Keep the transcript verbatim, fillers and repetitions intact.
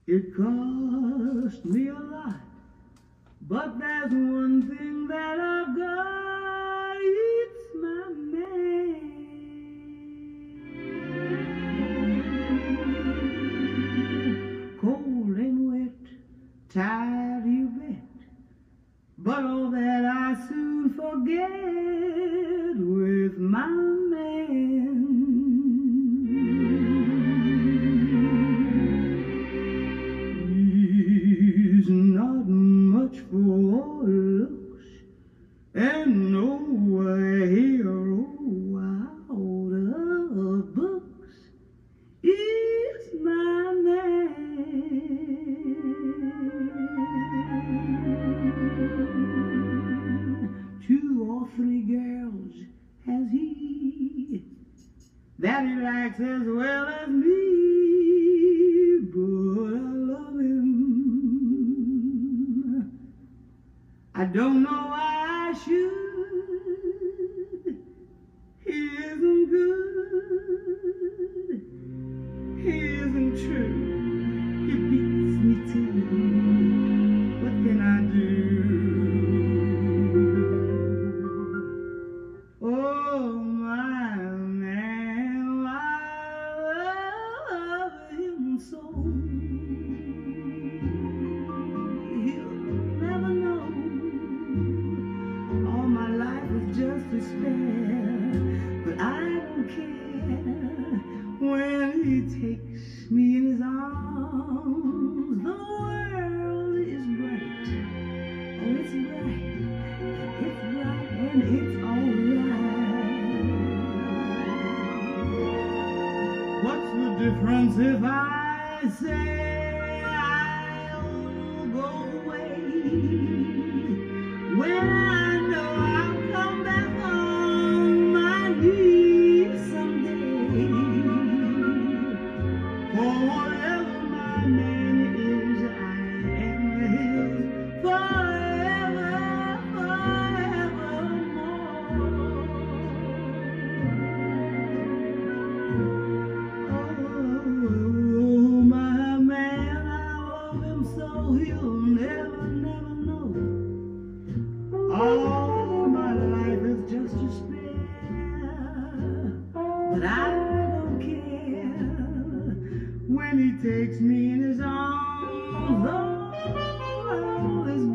It cost me a lot, but there's one thing that I've got, it's my man. Cold and wet, tired you bet, but all that I soon forget with my man. He's not much for looks, and no hero out of books. He's my man. Two or three girls has he that he likes as well as me, but I love him. I don't know why I should. He isn't good. He isn't true. He beats me too. What can I do? Oh, my man, I love him so. He'll never know. All my life is just despair, but I don't care. When he takes me in his arms, the world is bright. Oh, it's bright, it's bright, and it's alright. What's the difference if I say I'll go away when I know I'll come back on my knees someday? For whatever my man is, I am his forever, forevermore. Oh, my man, I love him so he'll never, never know. All my life is just to spare, but I don't care. When he takes me in his arms, the world is